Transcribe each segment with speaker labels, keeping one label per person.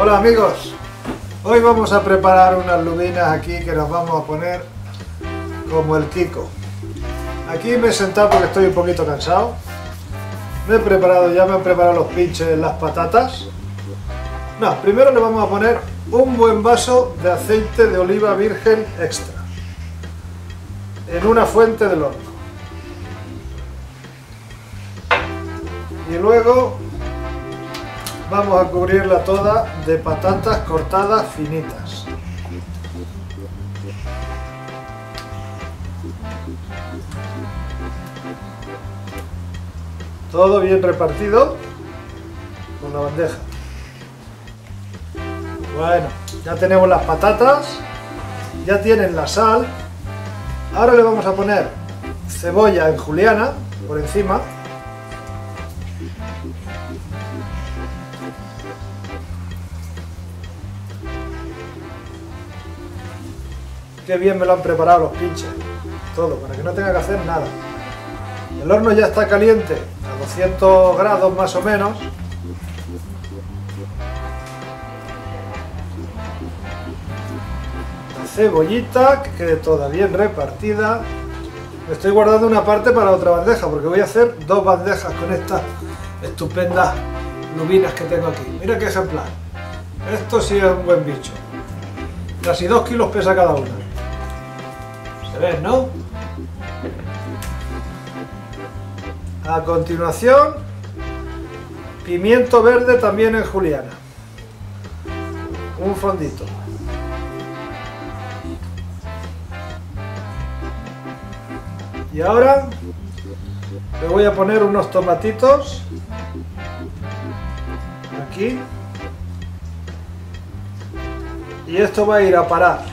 Speaker 1: Hola amigos, hoy vamos a preparar unas lubinas aquí que nos vamos a poner como el Kiko. Aquí me he sentado porque estoy un poquito cansado. Ya me han preparado los pinches, las patatas. No, primero le vamos a poner un buen vaso de aceite de oliva virgen extra en una fuente del horno. Y luego vamos a cubrirla toda de patatas cortadas finitas. Todo bien repartido con la bandeja. Bueno, ya tenemos las patatas, ya tienen la sal. Ahora le vamos a poner cebolla en juliana por encima. Qué bien me lo han preparado los pinches. Todo, para que no tenga que hacer nada. El horno ya está caliente, a 200 grados más o menos. La cebollita, que quede toda bien repartida. Me estoy guardando una parte para otra bandeja, porque voy a hacer dos bandejas con estas estupendas lubinas que tengo aquí. Mira qué ejemplar. Esto sí es un buen bicho. Casi 2 kilos pesa cada una. Se ven, ¿no? A continuación, pimiento verde también en juliana. Un fondito. Y ahora le voy a poner unos tomatitos aquí. Y esto va a ir a parar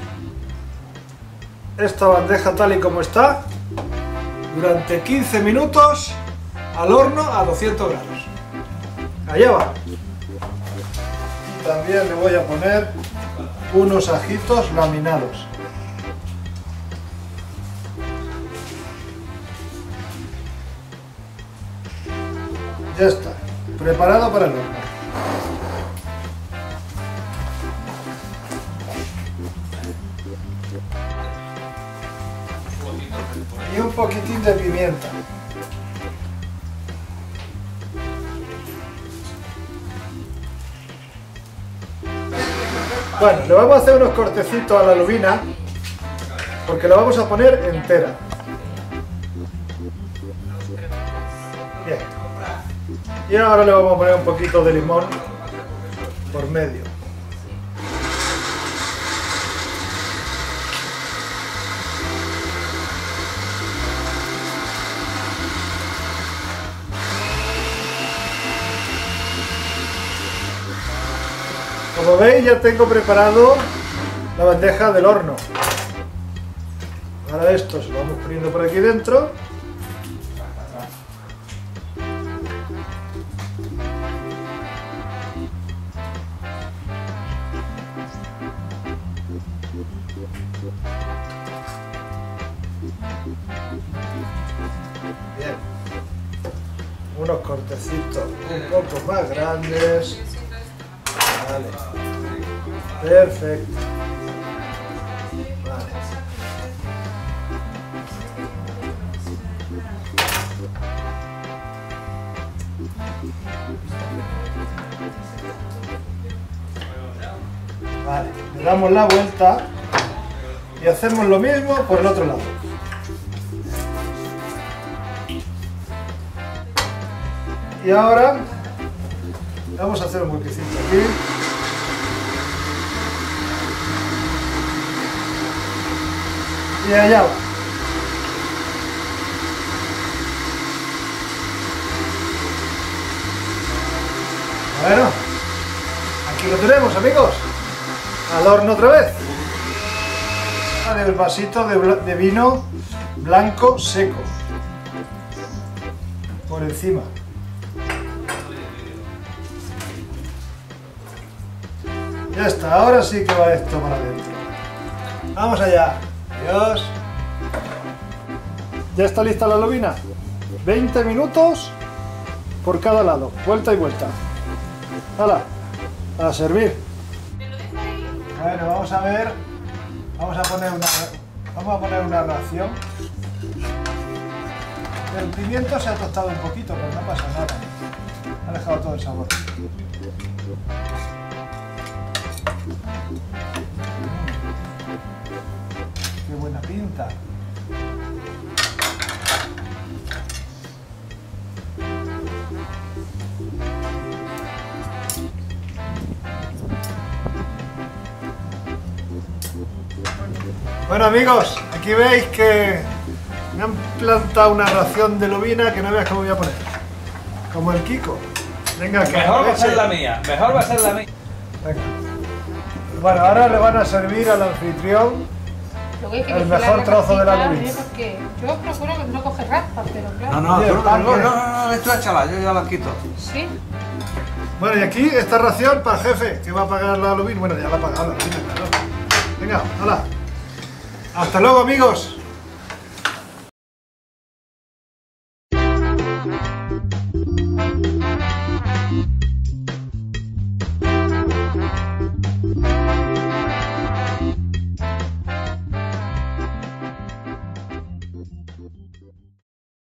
Speaker 1: esta bandeja tal y como está durante 15 minutos al horno a 200 grados. Allá va. Y también le voy a poner unos ajitos laminados. Ya está, preparado para el horno. Y un poquitín de pimienta. Bueno, le vamos a hacer unos cortecitos a la lubina porque la vamos a poner entera. Bien. Y ahora le vamos a poner un poquito de limón por medio. Como veis, ya tengo preparado la bandeja del horno. Ahora esto se lo vamos poniendo por aquí dentro. Bien. Unos cortecitos un poco más grandes. Vale. Perfecto. Vale. Vale, le damos la vuelta y hacemos lo mismo por el otro lado. Y ahora vamos a hacer un huequecito aquí. Y allá va. Bueno, aquí lo tenemos, amigos. Al horno otra vez. El vasito de vino blanco seco por encima. Ya está, ahora sí que va esto para adentro. Vamos allá. Adiós. Ya está lista la lubina. 20 minutos por cada lado, vuelta y vuelta. ¡Hala! A servir. Bueno, vamos a ver. Vamos a poner una ración. El pimiento se ha tostado un poquito, pero no pasa nada. Ha dejado todo el sabor. Qué buena pinta. Bueno amigos, aquí veis que me han plantado una ración de lubina que no veas cómo voy a poner. Como el Kiko. Venga, que
Speaker 2: mejor va a ser la mía, mejor va a ser la mía.
Speaker 1: Venga. Bueno, ahora le van a servir al anfitrión el mejor trozo de la lubina.
Speaker 3: Porque yo procuro que no coge raspas, pero claro.
Speaker 2: No, esto es chaval, yo ya la quito.
Speaker 3: Sí.
Speaker 1: Bueno, y aquí esta ración para el jefe, que va a pagar la lubina. Bueno, ya la ha pagado la lubina, claro. Venga, hala. Hasta luego, amigos.